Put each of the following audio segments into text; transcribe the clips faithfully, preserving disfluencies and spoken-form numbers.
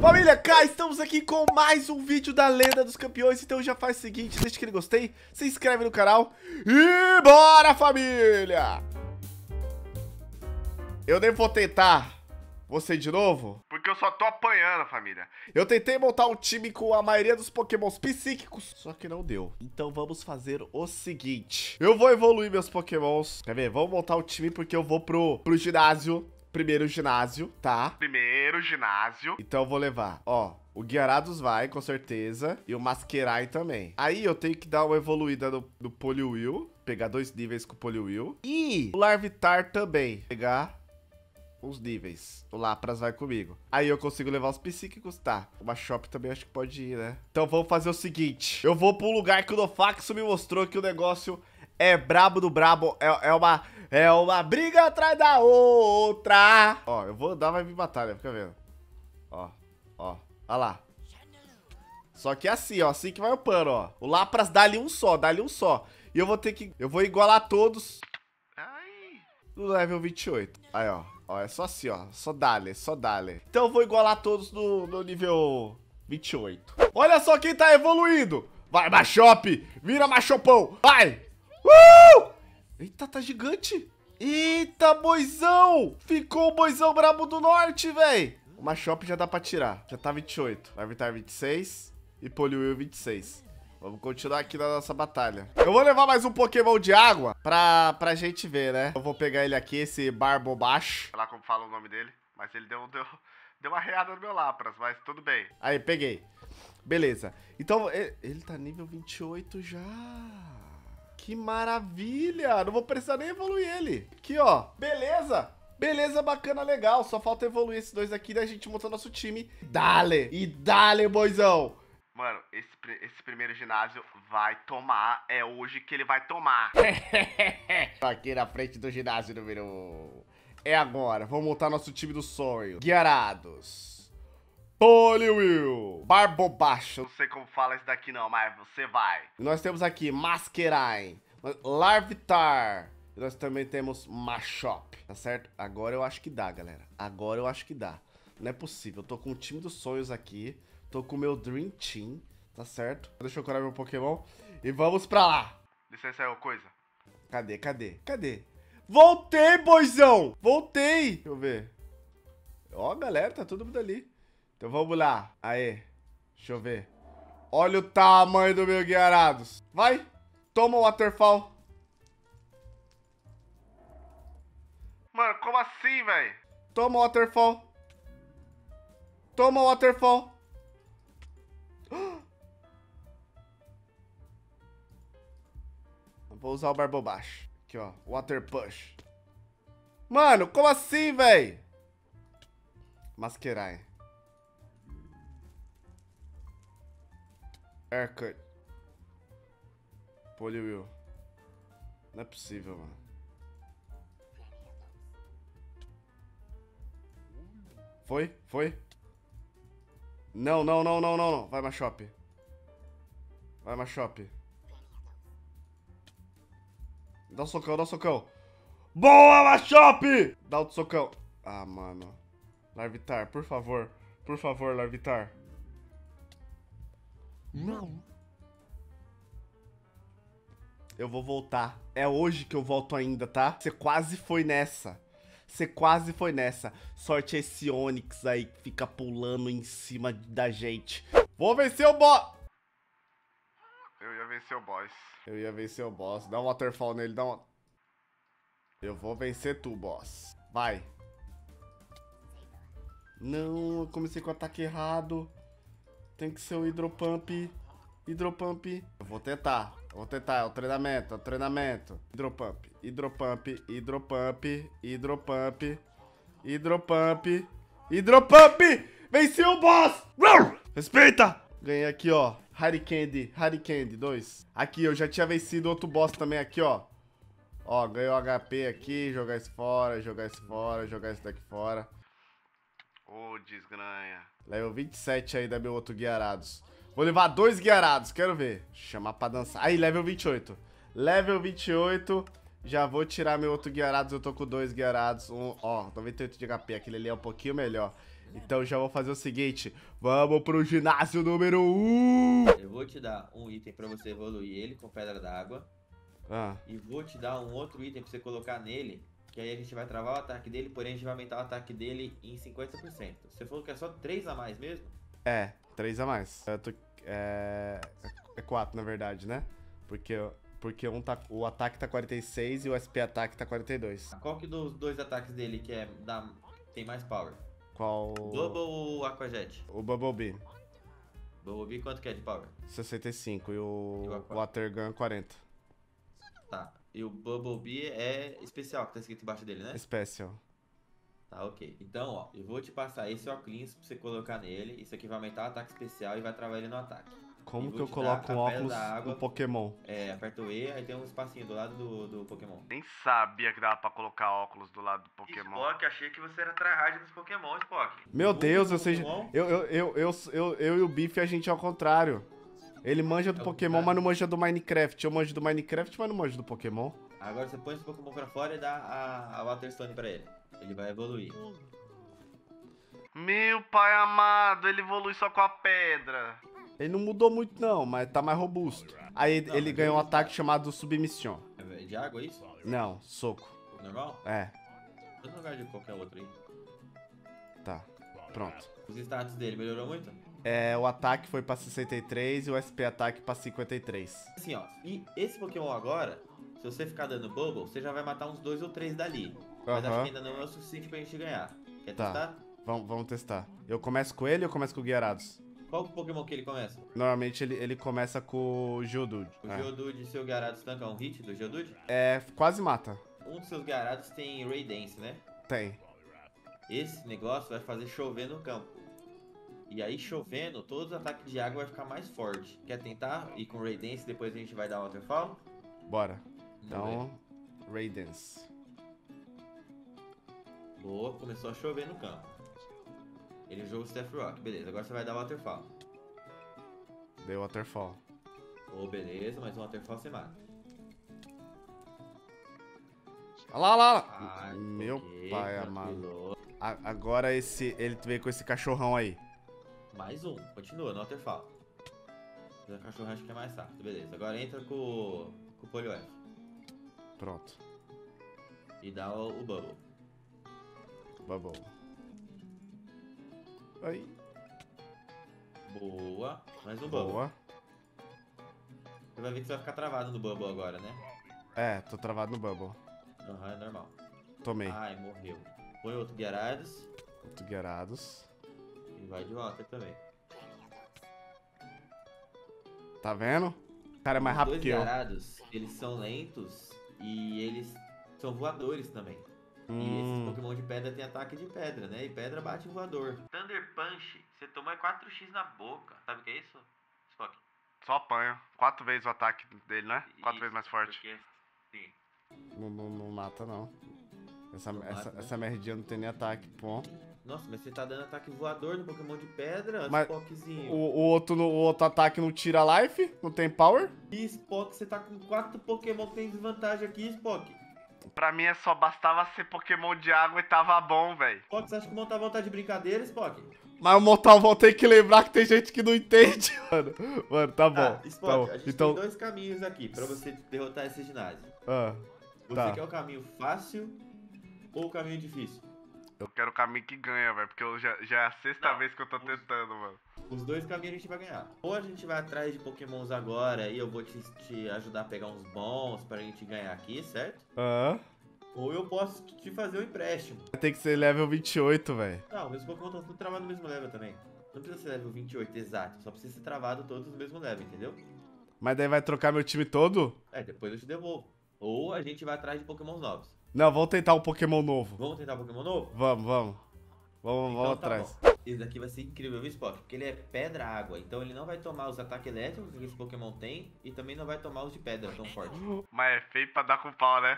Família, cá estamos aqui com mais um vídeo da Lenda dos Campeões. Então já faz o seguinte, deixa aquele gostei, se inscreve no canal e bora, família! Eu nem vou tentar você de novo, porque eu só tô apanhando, família. Eu tentei montar um time com a maioria dos pokémons psíquicos, só que não deu. Então vamos fazer o seguinte. Eu vou evoluir meus pokémons. Quer ver? Vamos montar o time porque eu vou pro, pro ginásio. Primeiro ginásio, tá? Primeiro ginásio. Então eu vou levar, ó, o Gyarados vai, com certeza. E o Masquerain também. Aí eu tenho que dar uma evoluída no, no Poliwhirl. Pegar dois níveis com o Poliwhirl. E o Larvitar também. Pegar uns níveis. O Lapras vai comigo. Aí eu consigo levar os psíquicos, tá? O Machop também acho que pode ir, né? Então vamos fazer o seguinte. Eu vou pra um lugar que o Nofaxo me mostrou que o negócio é brabo do brabo. É, é uma... É uma briga atrás da outra. Ó, eu vou andar, vai vir batalha, fica vendo. Ó, ó, ó lá. Só que é assim, ó, assim que vai o pano, ó. O Lapras dá ali um só, dá ali um só. E eu vou ter que, eu vou igualar todos no level vinte e oito. Aí, ó, ó, é só assim, ó, só dale, só dale. Então eu vou igualar todos no, no nível vinte e oito. Olha só quem tá evoluindo. Vai, Machop, vira Machopão, vai. Uh! Eita, tá gigante. Eita, boizão. Ficou o boizão brabo do norte, velho. O Machop já dá pra tirar. Já tá vinte e oito. Larvitar vinte e seis. E Poliwhirl vinte e seis. Vamos continuar aqui na nossa batalha. Eu vou levar mais um Pokémon de água pra, pra gente ver, né? Eu vou pegar ele aqui, esse Barbobash. Sei lá como fala o nome dele. Mas ele deu, deu, deu uma reada no meu Lapras, mas tudo bem. Aí, peguei. Beleza. Então, ele, ele tá nível vinte e oito já. Que maravilha! Não vou precisar nem evoluir ele. Aqui, ó. Beleza. Beleza, bacana, legal. Só falta evoluir esses dois aqui, daí a gente monta nosso time. Dale! E dale, boizão! Mano, esse, esse primeiro ginásio vai tomar. É hoje que ele vai tomar. Aqui na frente do ginásio número um. É agora. Vamos montar nosso time do sonho. Gyarados. Poliwhirl, Barbobash, não sei como fala isso daqui não, mas você vai. Nós temos aqui Masquerain, Larvitar, e nós também temos Machop, tá certo? Agora eu acho que dá, galera. Agora eu acho que dá. Não é possível, eu tô com o time dos sonhos aqui, tô com o meu Dream Team, tá certo? Deixa eu curar meu Pokémon e vamos pra lá. Licença aí, coisa. Cadê, cadê, cadê? Voltei, boizão! Voltei! Deixa eu ver. Ó, galera, tá todo mundo ali. Então vamos lá. Aê. Deixa eu ver. Olha o tamanho do meu Gyarados. Vai. Toma o Waterfall. Mano, como assim, velho? Toma o Waterfall. Toma o Waterfall. Vou usar o Barbobash. Aqui, ó. Water Push. Mano, como assim, velho? Masquerain. Haircut. Poliwhirl. Não é possível, mano. Foi? Foi? Não, não, não, não, não, não. Vai, Machop. Vai, Machop. Dá um socão, dá um socão. Boa, Machop! Dá outro socão. Ah, mano. Larvitar, por favor. Por favor, Larvitar. Não. Eu vou voltar. É hoje que eu volto ainda, tá? Você quase foi nessa. Você quase foi nessa. Sorte é esse Onix aí que fica pulando em cima da gente. Vou vencer o boss. Eu ia vencer o boss. Eu ia vencer o boss. Dá um waterfall nele, dá um... Eu vou vencer tu, boss. Vai. Não, eu comecei com o ataque errado. Tem que ser o Hidropump. Hidropump. Eu vou tentar. Eu vou tentar. É o treinamento. É o treinamento. Hidropump. Hidropump. Hidropump. Hidropump. Hidropump. Hidropump. Venci o boss. Respeita. Ganhei aqui, ó. Harry Candy. Harry Candy. Dois. Aqui, eu já tinha vencido outro boss também aqui, ó. Ó, ganhou H P aqui. Jogar isso fora. Jogar isso fora. Jogar isso daqui fora. Ô, oh, desgranha. Level vinte e sete aí da meu outro Gyarados. Vou levar dois Gyarados, quero ver. Chamar pra dançar. Aí, level vinte e oito. Level vinte e oito. Já vou tirar meu outro Gyarados. Eu tô com dois Gyarados. Um, ó, noventa e oito de H P. Aquele ali é um pouquinho melhor. Então já vou fazer o seguinte. Vamos pro ginásio número um. Eu vou te dar um item pra você evoluir ele com pedra d'água. Ah, E vou te dar um outro item pra você colocar nele. Que aí a gente vai travar o ataque dele, porém a gente vai aumentar o ataque dele em cinquenta por cento. Você falou que é só três a mais mesmo? é, três a mais. Eu tô, é, é quatro, na verdade, né? Porque, porque um tá, o ataque tá quarenta e seis e o S P ataque tá quarenta e dois. Qual que dos dois ataques dele que é dá, tem mais power? Qual? Bubble ou Aquajet? O Bumblebee, Bumblebee quanto que é de power? sessenta e cinco. E o E o Aqua? Watergun, quarenta. Tá. E o Bumblebee é especial, que tá escrito embaixo dele, né? Special. Tá, ok. Então, ó, eu vou te passar esse óculos pra você colocar nele. Isso aqui vai aumentar o ataque especial e vai travar ele no ataque. Como E que vou eu te coloco dar um a pedra óculos da água. no Pokémon? É, aperta o E, aí tem um espacinho do lado do, do Pokémon. Nem sabia que dava pra colocar óculos do lado do Pokémon. Spock, achei que você era tryhard nos Pokémon, Spock. Meu No Deus, último eu sei. Pokémon, Eu, eu, eu, eu, eu, eu e o Biff, a gente é ao contrário. Ele manja do É o Pokémon, contrário. mas não manja do Minecraft. Eu manjo do Minecraft, mas não manjo do Pokémon. Agora você põe esse Pokémon pra fora e dá a, a Waterstone pra ele. Ele vai evoluir. Meu pai amado, ele evolui só com a pedra. Ele não mudou muito não, mas tá mais robusto. Aí Não, ele mas ganhou um ele ataque tá. chamado Submission. É de água, é isso? Não, soco. Normal? É, No lugar de qualquer outro aí. tá. Pronto. Os status dele melhorou muito? É, o ataque foi pra sessenta e três e o S P ataque pra cinquenta e três. Assim, ó. E esse Pokémon agora, se você ficar dando Bubble, você já vai matar uns dois ou três dali. Mas acho Aham. que ainda não é o suficiente pra gente ganhar. Quer Tá. testar? Vamos, vamos testar. Eu começo com ele ou eu começo com o Gyarados? Qual Pokémon que ele começa? Normalmente ele, ele começa com o Geodude. O É. Geodude e seu Gyarados tanca um hit do Geodude? É, quase mata. Um dos seus Gyarados tem Ray Dance, né? Tem. Esse negócio vai fazer chover no campo. E aí chovendo, todos os ataques de água vai ficar mais forte. Quer tentar ir com Ray Dance, depois a gente vai dar Waterfall? Bora. Vamos Então, Raidance. ver. Boa, começou a chover no campo. Ele jogou o Steph Rock, beleza. Agora você vai dar Waterfall. Deu Waterfall. Ô, beleza, mas um Waterfall você mata. Olha lá, olha lá. Ah, Meu ok, pai tranquilo. amado. A- agora esse, ele veio com esse cachorrão aí. Mais um, continua no Waterfall. O cachorro acho que é mais rápido, beleza. Agora entra com, o- com o Poliwag Pronto. e dá o, o Bubble. Bubble. Aí. Boa, mais um Bubble. Boa. Você vai ver que você vai ficar travado no Bubble agora, né? É, tô travado no Bubble. Aham, é normal. Tomei. Ai, morreu. Põe outro Gyarados Muito Gyarados. e vai de Water também. Tá vendo? O cara é mais Os rápido dois que eu. Gyarados, eles são lentos e eles são voadores também. E esses Hum, Pokémon de pedra tem ataque de pedra, né? E pedra bate em voador. Thunder Punch, você toma quatro x na boca. Sabe o que é isso, Spock? só apanha. Quatro vezes o ataque dele, né? Quatro Isso, vezes mais forte. Porque, sim. Não, não, não mata, não. Essa, Não essa, mata, né? essa merdinha não tem nem ataque, pô. Nossa, mas você tá dando ataque voador no Pokémon de pedra, Mas Spockzinho. O, o, outro, no- o outro ataque não tira life? Não tem power? E Spock, você tá com quatro Pokémon que tem desvantagem aqui, Spock. Pra mim é só bastava ser Pokémon de água e tava bom, velho. Spock, você acha que o Montavão tá de brincadeira, Spock? Mas o Montavão tem que lembrar que tem gente que não entende, mano. Mano, tá bom. Ah, Spock, tá bom. a gente Então. tem dois caminhos aqui pra você derrotar esse ginásio. Ah, Você Tá. quer o caminho fácil ou o caminho difícil? eu quero o caminho que ganha, velho. Porque eu já, já é a sexta Não. vez que eu tô tentando, mano. Os dois caminhos a gente vai ganhar. Ou a gente vai atrás de Pokémons agora e eu vou te, te ajudar a pegar uns bons pra gente ganhar aqui, certo? Ah. Ou eu posso te fazer um empréstimo. Tem que ser level vinte e oito, velho. Não, meus Pokémon estão tudo travados no mesmo level também. Não precisa ser level vinte e oito exato, só precisa ser travado todos no mesmo level, entendeu? Mas daí vai trocar meu time todo? É, depois eu te devolvo. Ou a gente vai atrás de Pokémons novos. Não, vamos tentar um Pokémon novo. Vamos tentar Pokémon novo? Vamos, vamos. Vamos, Então vamos tá atrás. bom. Esse daqui vai ser incrível, viu, Spock? Porque ele é pedra-água, então ele não vai tomar os ataques elétricos que esse Pokémon tem e também não vai tomar os de pedra tão forte. Mas é feio pra dar com pau, né?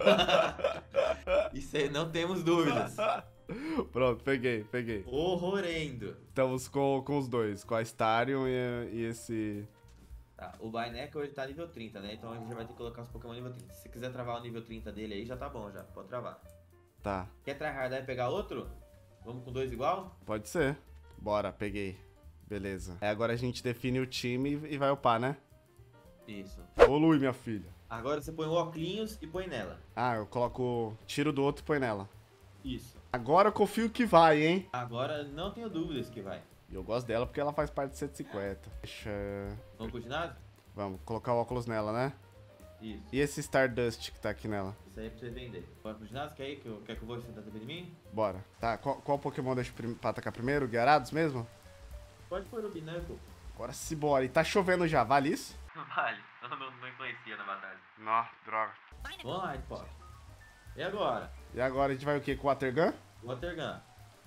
Isso aí, não temos dúvidas. Pronto, peguei, peguei. Horrorendo. Estamos com, com os dois, com a Starion e, e esse... Tá, o Binacle ele tá nível trinta, né? Então a gente já vai ter que colocar os Pokémon nível trinta. Se você quiser travar o nível trinta dele aí, já tá bom, já. Pode travar. Tá. Quer tryhardar e pegar outro? Vamos com dois igual? Pode ser. Bora, peguei. Beleza. É, agora a gente define o time e vai upar, né? Isso. Evolui, minha filha. Agora você põe o óculos e põe nela. Ah, eu coloco tiro do outro e põe nela. Isso. Agora eu confio que vai, hein? Agora não tenho dúvidas que vai. E eu gosto dela porque ela faz parte de cento e cinquenta. Deixa... Vamos pro ginásio? Vamos colocar o óculos nela, né? Isso. E esse Stardust que tá aqui nela? Isso aí é pra você vender. Bora pro ginásio? Quer ir? Que eu, quer que eu vou sentar de mim? Bora. Tá, qual, qual Pokémon deixa prim- pra atacar primeiro? Guiarados mesmo? Pode pôr o Binacle. Agora se bora. E tá chovendo já, vale isso? Não vale. Eu não, não influencia na batalha. Não, droga. Vamos lá, Spot. E agora? E agora a gente vai o quê? Com o Watergun? Watergun.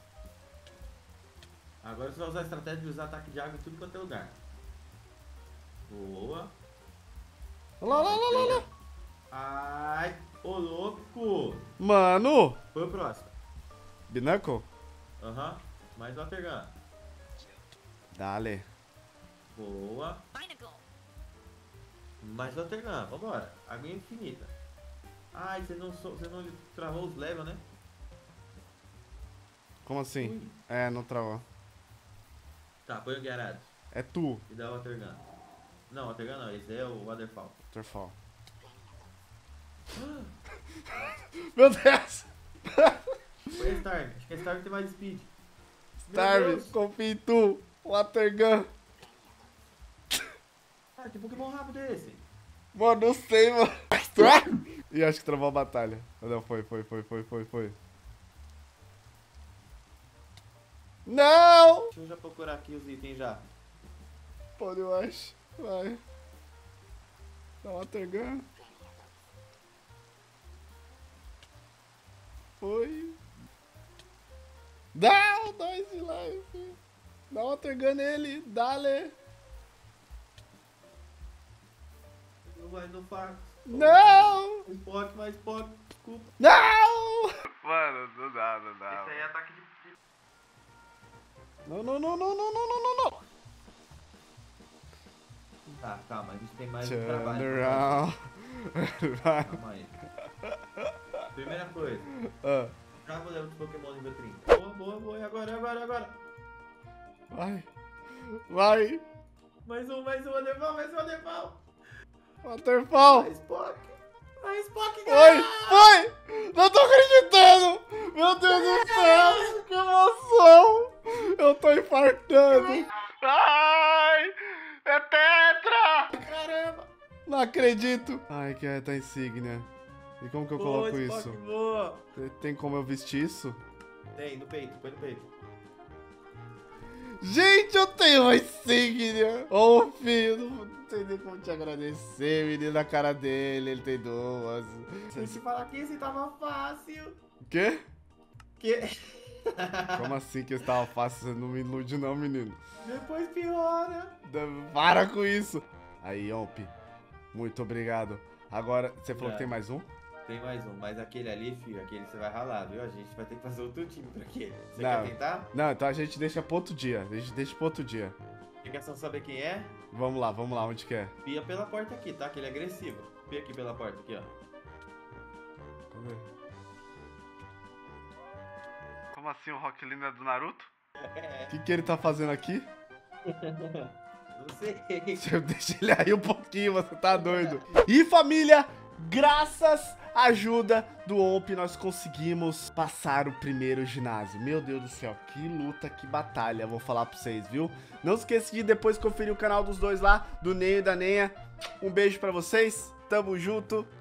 Agora você vai usar a estratégia de usar ataque de água em tudo quanto é lugar. Boa. Lá, lá, lá, lá, lá. Ai, ô louco. Mano! Foi o próximo. Binacle? Aham. Mais Watergun. Dale. Boa. Mais Watergun. Vambora. Água infinita. Ai, você não, so, você não travou os levels, né? Como assim? Ui. É, não travou. Tá, põe o Guiarados. É tu, E dá o Watergun. Não, Watergun não. Esse é o Waterfall. Waterfall. Meu Deus! Põe a Starve. Acho que a Starve tem mais speed. Meu Starve, Deus. confia em tu. Watergun. Ah, que Pokémon rápido é esse? Mano, não sei, mano. E acho que travou a batalha. Não, foi, foi, foi, foi, foi, foi. Não! Deixa eu já procurar aqui os itens já. Pode, eu acho. Vai. Dá uma Watergun. Foi. Dá o dois de life. Dá uma Watergun nele. Dale. Não vai no fax. Não! Spock, mais Spock. Desculpa. Não! Mano, não dá, não dá. Esse aí é ataque de... Não, não, não, não, não, não, não, não, não. Tá, calma. A gente tem mais um Turn trabalho. around. Vai. Calma aí. Primeira coisa. Ah, Trava o level de Pokémon nível trinta. Boa, boa, boa. E agora, e agora, e agora? vai. Vai. Mais um, mais um Waterfall, mais um Waterfall. Waterfall. Mais Spock. Mais Spock, Foi, galera. foi! Não tô acreditando! Meu Deus do céu! Que emoção! Eu tô infartando! Ai! É tetra! Caramba. Não acredito! Ai, que é da insígnia. E como que eu coloco Boa, Spock, isso? boa. Tem como eu vestir isso? Tem, no peito, põe no peito. Gente, eu tenho uma insígnia! Ô, oh, filho, não sei nem como te agradecer, menino, na cara dele, ele tem duas. Se te falar que esse tava fácil. O quê? Que... Como assim que estava fácil? Você não me ilude não, menino. Depois piora. Para com isso. Aí, Omp, muito obrigado. Agora, você falou Já. que tem mais um? Tem mais um, mas aquele ali, filho, aquele você vai ralar, viu? A gente vai ter que fazer outro time pra aquele. Você Não. quer tentar? Não, então a gente deixa pro outro dia. A gente deixa pro outro dia. Você quer só saber quem é? Vamos lá, vamos lá, onde que é? Pia pela porta aqui, tá? Que ele é agressivo. Pia aqui pela porta, aqui, ó. Cadê? Como assim o Rock Lee é do Naruto? O que, que ele tá fazendo aqui? Não sei. Deixa ele aí um pouquinho, você tá doido. E família, graças à ajuda do Omp, nós conseguimos passar o primeiro ginásio. Meu Deus do céu, que luta, que batalha, vou falar pra vocês, viu? Não esqueça de depois conferir o canal dos dois lá, do Ney e da Nenha. Um beijo pra vocês, tamo junto.